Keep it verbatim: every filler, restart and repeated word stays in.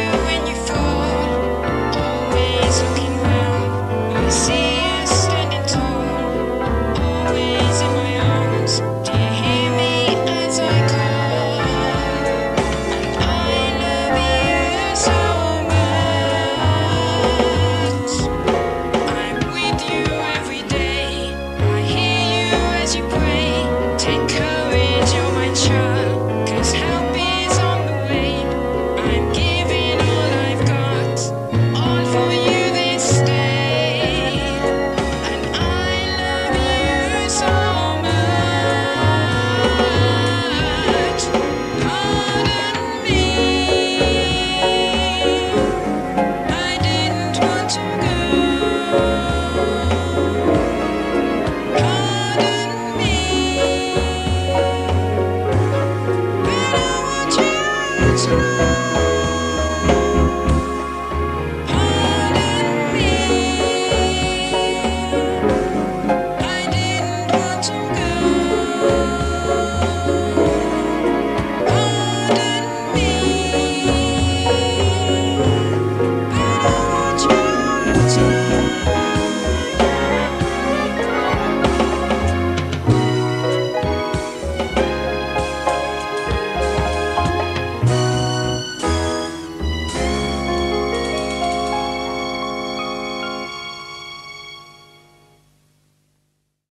when you fall, always looking round. I see you standing tall, always in my arms. Do you hear me as I call? I love you so much. I'm with you every day. I hear you as you pray. Take courage, you're my child, 'cause help is on the way. I'm giving